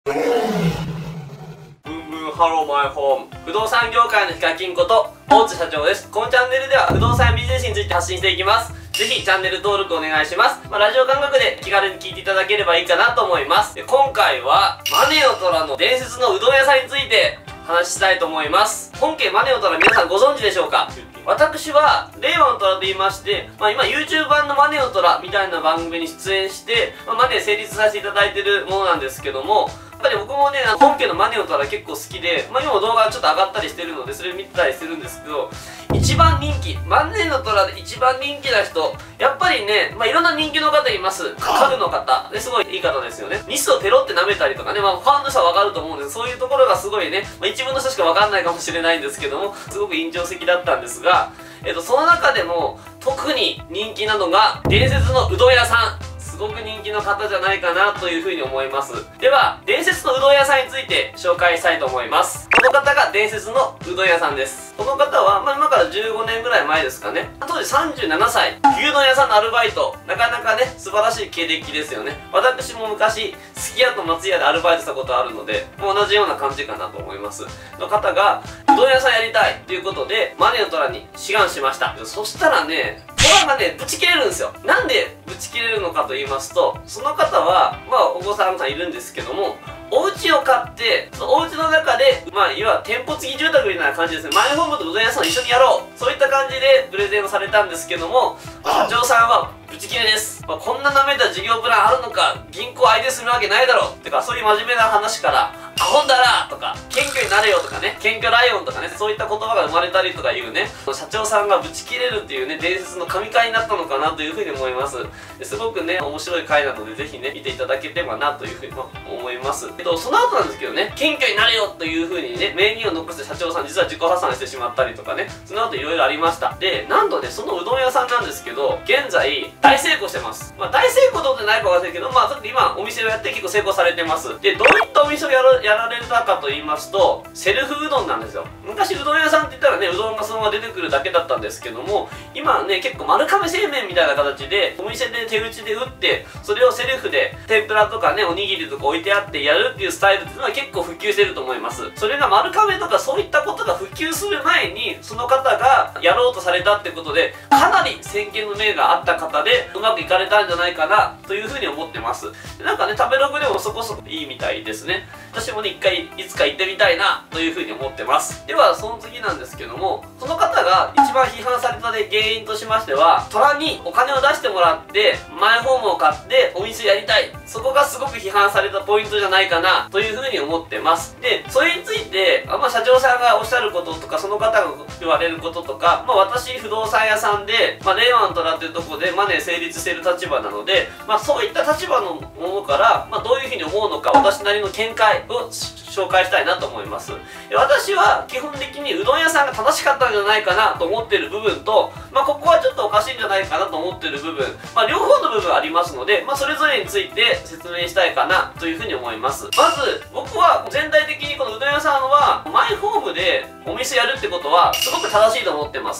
ブンブンハローマイホーム、不動産業界のヒカキンこと大津社長です。このチャンネルでは不動産ビジネスについて発信していきます。ぜひチャンネル登録お願いします。ラジオ感覚で気軽に聞いていただければいいかなと思います。今回はマネオトラの伝説のうどん屋さんについて話したいと思います。本家マネオトラ皆さんご存知でしょうか？私は令和の虎と言いまして、今 YouTube 版のマネオトラみたいな番組に出演して、マネ成立させていただいているものなんですけども、やっぱり僕もね、本家のマネオトラ結構好きで、今も動画ちょっと上がったりしてるので、それ見てたりしてるんですけど、一番人気、マネの虎で一番人気な人、やっぱりね、いろんな人気の方います。家具の方。ですごいいい方ですよね。ニスをペロって舐めたりとかね、ファンの人はわかると思うんです。そういうところがすごいね、一部の人しかわかんないかもしれないんですけども、すごく印象的だったんですが、その中でも特に人気なのが伝説のうどん屋さん。すごく人気の方じゃないかなというふうに思います。では、伝説のうどん屋さんについて紹介したいと思います。この方が伝説のうどん屋さんです。この方は、今から15年ぐらい前ですかね。当時37歳。牛丼屋さんのアルバイト。なかなかね、素晴らしい経歴ですよね。私も昔、すき家と松屋でアルバイトしたことあるので、同じような感じかなと思います。の方が、うどん屋さんやりたいということで、マネの虎に志願しました。そしたらね、虎がね、ぶち切れるんですよ。なんでぶち切れるのかと言いますと、その方は、お子さんいるんですけども、お家を買って、そのお家の中で、いわば店舗付き住宅みたいな感じですね。マイホームとうどん屋さんを一緒にやろう。そういった感じでプレゼンをされたんですけども、社長さんはブチ切れです。こんな舐めた事業プランあるのか、銀行相手するわけないだろう。てか、そういう真面目な話から、アホんだらとか、謙虚になれよとかね、謙虚ライオンとかね、そういった言葉が生まれたりとかいうね、社長さんがブチ切れるっていうね、伝説の神回になったのかなというふうに思います。すごくね、面白い回なので、ぜひね、見ていただければなというふうに思います。その後なんですけどね、謙虚になれよというふうにね、名義を残して社長さん実は自己破産してしまったりとかね、その後いろいろありました。で、なんとね、そのうどん屋さんなんですけど、現在、大成功してます。大成功とってないかわかんないけど、今、お店をやって結構成功されてます。で、どういったお店をやられたかと言いますと、セルフうどんなんですよ。昔うどん屋さんって言ったらね、うどんがそのまま出てくるだけだったんですけども、今はね、結構丸亀製麺みたいな形で、お店で手打ちで打って、それをセルフで天ぷらとかね、おにぎりとか置いてあってやるっていうスタイルっていうのは結構普及してると思います。それが丸亀とかそういったことが普及する前に、その方がやろうとされたってことで、かなり先見の明があった方で、うまくいかれたんじゃないかな、というふうに思ってます。なんかね、食べログでもそこそこいいみたいですね。私もね、一回いつか行ってみたいな、というふうに思ってます。では、その次なんですけども、その方が一番批判された原因としましては、虎にお金を出してもらって、マイホームを買ってお店やりたい。そこがすごく批判されたポイントじゃないかな、というふうに思ってます。で、それについて、社長さんがおっしゃることとか、その方が言われることとか、私、不動産屋さんで、令和の虎っていうところでマネー成立している立場なので、そういった立場のものから、どういうふうに思うのか、私なりの見解を紹介したいなと思います。私は基本的にうどん屋さんが正しかったんじゃないかなと思っている部分と、ここはちょっとおかしいんじゃないかなと思っている部分、両方の部分ありますので、それぞれについて説明したいかなというふうに思います。まず、僕は全体的にこのうどん屋さんは、マイホームでお店やるってことは、すごく正しいと思ってます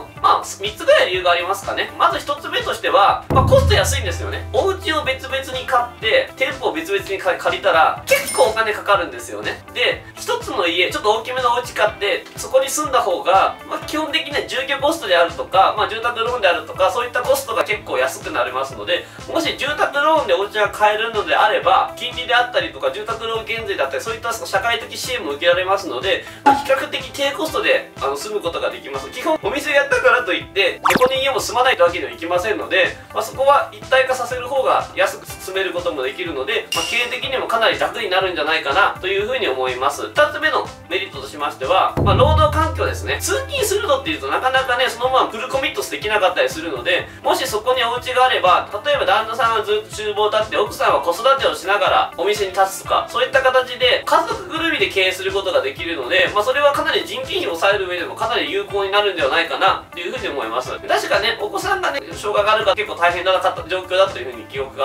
。3つぐらい理由がありますかね。まず1つ目としては、コスト安いんですよね。お家を別々に買って、店舗を別々に借りたら、結構お金かかるんですよね。で、一つの家、ちょっと大きめのお家買って、そこに住んだ方が、基本的には住居コストであるとか、住宅ローンであるとか、そういったコストが結構安くなりますので、もし住宅ローンでお家が買えるのであれば、金利であったりとか、住宅ローン減税だったり、そういった社会的支援も受けられますので、比較的低コストで住むことができます。基本、お店をやったからといって、どこに家も住まないというわけにはいきませんので、そこは一体化させる方が安く進めることもできるので、経営的にもかなり楽になるんじゃないかなというふうに思います。2つ目のメリットとしましては、労働環境ですね。通勤するのっていうとなかなかね、そのままフルコミットできなかったりするので、もしそこにお家があれば、例えば旦那さんはずっと厨房立って、奥さんは子育てをしながらお店に立つとか、そういった形で家族ぐるみで経営することができるので、それはかなり人件費を抑える上でもかなり有効になるんではないかなというふうに思います。確かね、お子さんがね、障害があるから結構大変だった状況だというふうに記憶があるんです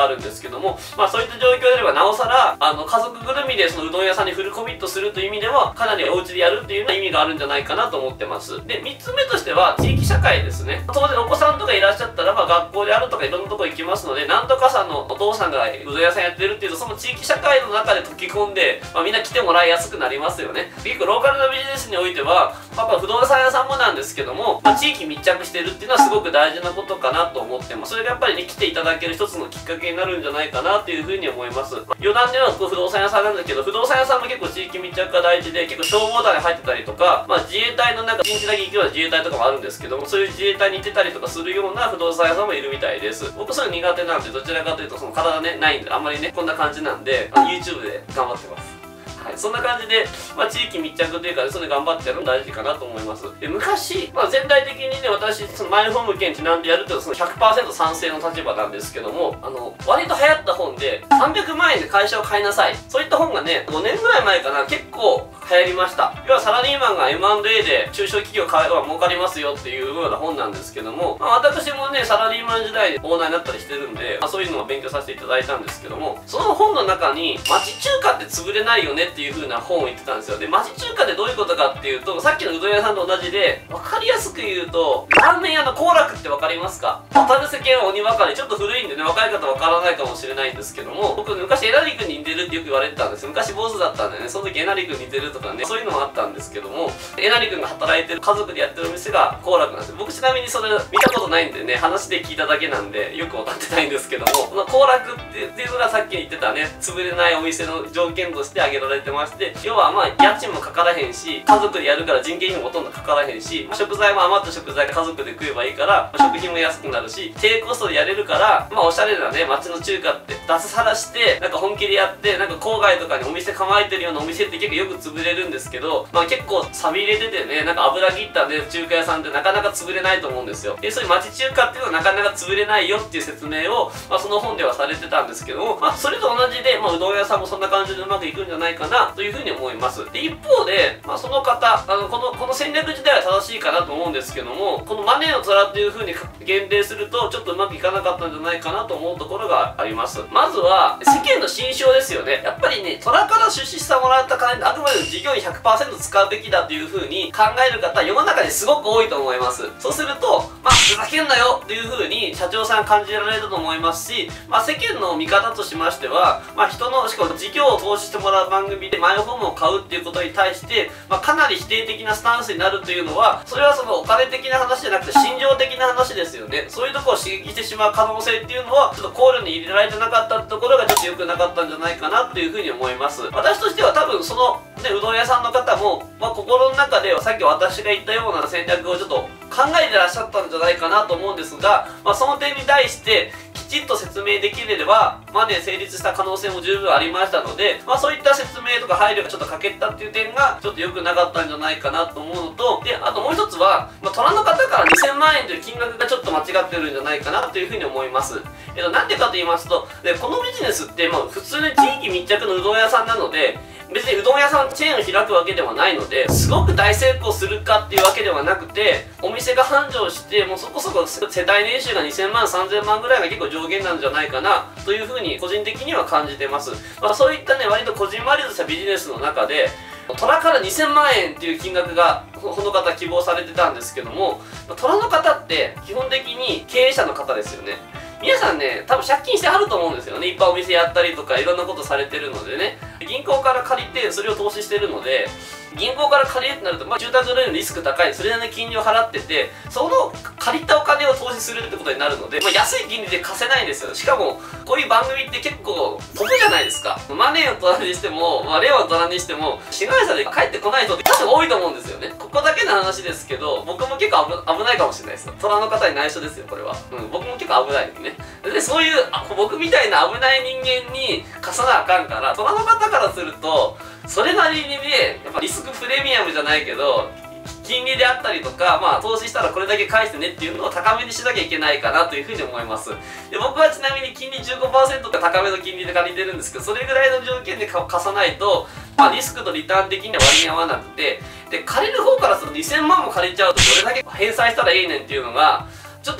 けども、そういった状況であればなおさら家族ぐるみでそのうどん屋さんにフルコミットするという意味ではかなりお家でやるっていうような意味があるんじゃないかなと思ってます。で3つ目としては地域社会ですね。当然お子さんとかいらっしゃったら、学校であるとかいろんなとこ行きますので、なんとかさんのお父さんがうどん屋さんやってるっていうと、その地域社会の中で溶け込んで、みんな来てもらいやすくなりますよね。結構ローカルなビジネスにおいては不動産屋さんもなんですけども、地域密着してるっていうのはすごく大事なことかなと思ってます。それがやっぱりね、来ていただける一つのきっかけになるんじゃないかなっていうふうに思います。余談では不動産屋さんなんだけど、不動産屋さんも結構地域密着が大事で、結構消防団に入ってたりとか、自衛隊の1日だけ行くような自衛隊とかもあるんですけども、そういう自衛隊に行ってたりとかするような不動産屋さんもいるみたいです。僕そういうの苦手なんで、どちらかというとその体ねないんで、あんまりねこんな感じなんで、YouTube で頑張ってます。はい、そんな感じで、地域密着というか、それ頑張ってやるの大事かなと思います。で昔、全体的にね、私そのマイホーム券ちなんでやるっていうのはその 100% 賛成の立場なんですけども、割と流行った本で300万円で会社を買いなさい、そういった本がね5年ぐらい前かな、結構流行りました。要はサラリーマンが M&A で中小企業買えば儲かりますよっていうような本なんですけども、私もねサラリーマン時代でオーナーになったりしてるんで、そういうのを勉強させていただいたんですけども、その本の中に町中華って潰れないよねっていう風な本を言ってたんですよ。で町中華ってどういうことかっていうと、さっきのうどん屋さんと同じで、分かりやすく言うとラーメン屋の幸楽って分かりますか？渡る世間は鬼ばかり、ちょっと古いんでね若い方分からないかもしれないんですけども、僕昔えなりくんに似てるってよく言われてたんですよ。昔坊主だったんでね、その時えなりくんに似てるとかね、そういうのもあったんですけども、えなりくんが働いてる家族でやってるお店が幸楽なんですよ。僕ちなみにそれ見たことないんでね、話で聞いただけなんでよく分かってないんですけども、この幸楽っていうのがさっき言ってたね潰れないお店の条件として挙げられてまして、要は家賃もかからへんし、家族でやるから人件費もほとんどかからへんし、食材も余った食材家族で食えばいいから、食費も安くなるし、低コストでやれるから、おしゃれなね街の中華って脱サラして本気でやって、郊外とかにお店構えてるようなお店って結構よく潰れるんですけど、結構錆び入れててね、油切ったね中華屋さんってなかなか潰れないと思うんですよ。でそういう町中華っていうのはなかなか潰れないよっていう説明を、その本ではされてたんですけども、それと同じで、うどん屋さんもそんな感じでうまくいくんじゃないかなというふうに思います。で一方で、その方この戦略自体は正しいかなと思うんですけども、このマネーの虎っていうふうに限定するとちょっとうまくいかなかったんじゃないかなと思うところがあります。まずは世間の心象ですよね。やっぱりね虎から出資してもらった金ってあくまでも事業員 100% 使うべきだというふうに考える方は世の中にすごく多いと思います。そうするとふざけんなよっていうふうに社長さん感じられると思いますし、世間の見方としましては、人のしかも事業を投資してもらう番組でマイホームを買うっていうことに対して、かなり否定的なスタンスになるというのは、それはそのお金的な話じゃなくて心情的な話ですよね。そういうところを刺激してしまう可能性っていうのはちょっと考慮に入れられてなかったところがちょっと良くなかったんじゃないかなというふうに思います。私としては多分そのうどん屋さんの方も、心の中ではさっき私が言ったような戦略をちょっと考えてらっしゃったんじゃないかなと思うんですが、その点に対してきちっと説明できればマネー成立した可能性も十分ありましたので、そういった説明とか配慮がちょっと欠けたっていう点がちょっと良くなかったんじゃないかなと思うのと、であともう一つは、虎の方から2000万円という金額がちょっと間違ってるんじゃないかなというふうに思います。なんでかと言いますと、このビジネスって普通に地域密着のうどん屋さんなので、別にうどん屋さんチェーンを開くわけではないので、すごく大成功するかっていうわけではなくて、お店が繁盛してもうそこそこ世帯年収が2000万3000万ぐらいが結構上限なんじゃないかなというふうに個人的には感じてます。そういったね割とこじんまりとしたビジネスの中で虎から2000万円っていう金額がこの方希望されてたんですけども、虎の方って基本的に経営者の方ですよね。皆さんね多分借金してあると思うんですよね。いっぱいお店やったりとかいろんなことされてるのでね、銀行から借りてそれを投資してるので、銀行から借りるってなると、住宅ローンのリスク高い、それなりに金利を払ってて、その借りたお金を投資するってことになるので、安い金利で貸せないんですよ。しかもこういう番組って結構得じゃないですか。マネーを虎にしても、レオを虎にしても被害者で帰ってこない人って多分多いと思うんですよね。ここだけの話ですけど、僕も結構危ないかもしれないですよ。虎の方に内緒ですよこれは。僕も結構危ないんでね。でそういう僕みたいな危ない人間に貸さなあかんから、虎の方からするとそれなりにねやっぱリスクプレミアムじゃないけど金利であったりとか、投資したらこれだけ返してねっていうのを高めにしなきゃいけないかなというふうに思います。で僕はちなみに金利 15% とか高めの金利で借りてるんですけど、それぐらいの条件で貸さないと、リスクとリターン的には割に合わなくて、で借りる方からすると2000万も借りちゃうとどれだけ返済したらいいねんっていうのがちょっと難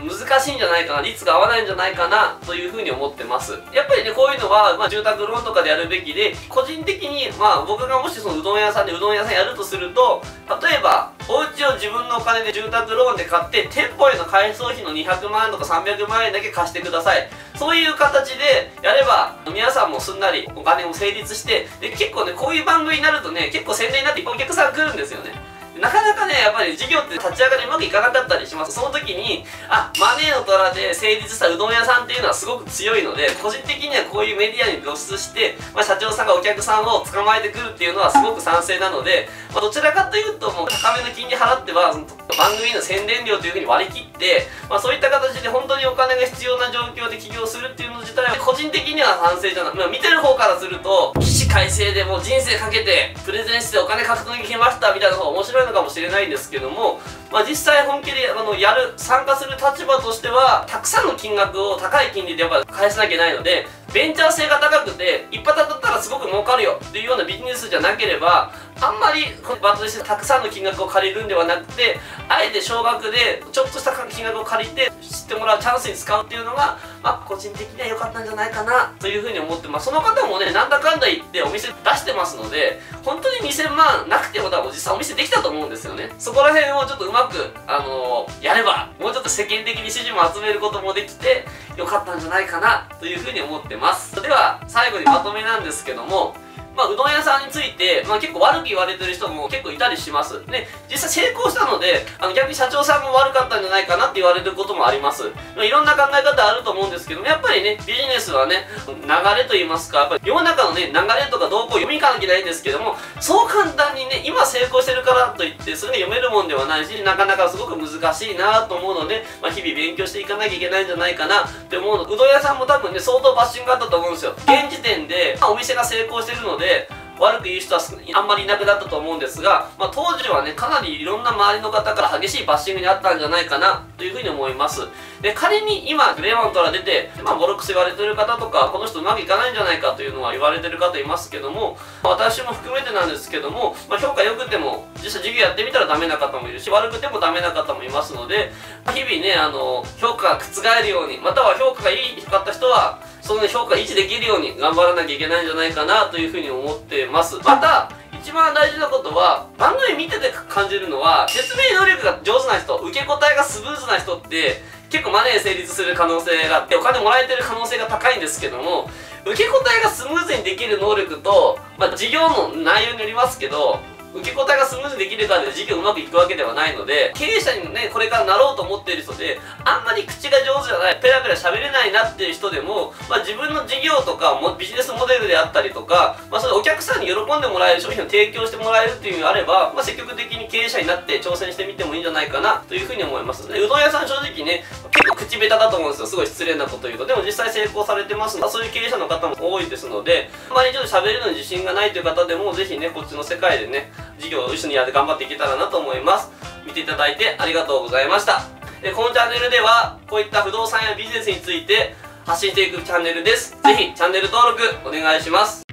難しいんじゃないかな、率が合わないんじゃないかなというふうに思ってます。やっぱりね、こういうのは、住宅ローンとかでやるべきで、個人的に僕がもしそのうどん屋さんでうどん屋さんやるとすると、例えばお家を自分のお金で住宅ローンで買って店舗への改装費の200万円とか300万円だけ貸してください、そういう形でやれば皆さんもすんなりお金も成立して、で結構ね、こういう番組になるとね、結構宣伝になってお客さん来るんですよね。なかなかね、やっぱり事業って立ち上がりうまくいかなかったりします。その時に、マネーの虎で成立したうどん屋さんっていうのはすごく強いので、個人的にはこういうメディアに露出して、社長さんがお客さんを捕まえてくるっていうのはすごく賛成なので、どちらかというともう高めの金利払っては、番組の宣伝料というふうに割り切って、そういった形で本当にお金が必要な状況で起業するっていうの自体は、個人的には賛成じゃない。見てる方からすると、起死回生でもう人生かけてプレゼンしてお金獲得できましたみたいな方が面白いのかもしれないんですけども、実際本気で参加する立場としては、たくさんの金額を高い金利でやっぱ返さなきゃいけないので、ベンチャー性が高くて一発当たったらすごく儲かるよっていうようなビジネスじゃなければ、あんまりバトルしてたくさんの金額を借りるんではなくて、あえて少額でちょっとした金額を借りて知ってもらうチャンスに使うっていうのが、個人的には良かったんじゃないかなというふうに思ってます。その方もね、なんだかんだ言ってお店出してますので、本当に2000万なくても多分実際お店できたと思うんですよね。そこら辺をちょっとうまくやれば、もうちょっと世間的に支持も集めることもできて良かったんじゃないかなというふうに思ってます。では最後にまとめなんですけども、うどん屋さんについて、結構悪く言われてる人も結構いたりします。で、実際成功したので、逆に社長さんも悪かったんじゃないかなって言われることもあります。いろんな考え方あると思うんですけども、やっぱりね、ビジネスはね、流れと言いますか、やっぱり世の中のね、流れとか動向を読みに行かなきゃいけないんですけども、そう簡単にね、今成功してるからといって、それが読めるもんではないし、なかなかすごく難しいなと思うので、日々勉強していかなきゃいけないんじゃないかなって思うの。うどん屋さんも多分ね、相当バッシングがあったと思うんですよ。現時点で、お店が成功してるので、悪く言う人はあんまりいなくなったと思うんですが、当時はね、かなりいろんな周りの方から激しいバッシングにあったんじゃないかなというふうに思います。で、仮に今令和の虎出てボロクソ言われてる方とか、この人うまくいかないんじゃないかというのは言われてる方いますけども、私も含めてなんですけども、評価良くても実際授業やってみたらダメな方もいるし、悪くてもダメな方もいますので、日々ね、評価が覆るように、または評価がいいかった人はその評価維持できるように頑張らなきゃいけないんじゃないかなというふうに思ってます。また一番大事なことは、番組見てて感じるのは、説明能力が上手な人、受け答えがスムーズな人って結構マネー成立する可能性があって、お金もらえてる可能性が高いんですけども、受け答えがスムーズにできる能力と、事業の内容によりますけど、受け答えがスムーズにできるからで事業うまくいくわけではないので、経営者にね、これからなろうと思っている人で、あんまり口が上手じゃない、ペラペラ喋れないなっていう人でも、自分の事業とかビジネスモデルであったりとか、それお客さんに喜んでもらえる商品を提供してもらえるっていうのがあれば、積極的に経営者になって挑戦してみてもいいんじゃないかなというふうに思います。で、うどん屋さん正直ね、結構口下手だと思うんですよ。すごい失礼なこと言うと。でも実際成功されてますので、そういう経営者の方も多いですので、あまりちょっと喋るのに自信がないという方でも、ぜひね、こっちの世界でね、事業を一緒にやって頑張っていけたらなと思います。見ていただいてありがとうございました。このチャンネルではこういった不動産やビジネスについて発信していくチャンネルです。ぜひチャンネル登録お願いします。